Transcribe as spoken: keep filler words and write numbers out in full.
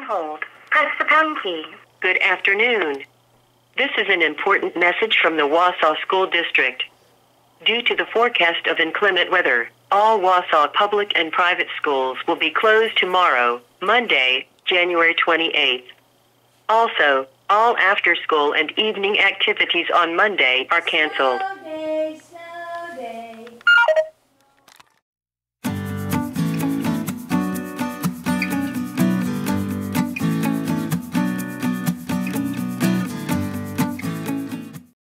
hold, press the pound key. Good afternoon. This is an important message from the Wausau School District. Due to the forecast of inclement weather, all Wausau public and private schools will be closed tomorrow, Monday, January twenty-eighth. Also, all after-school and evening activities on Monday are canceled.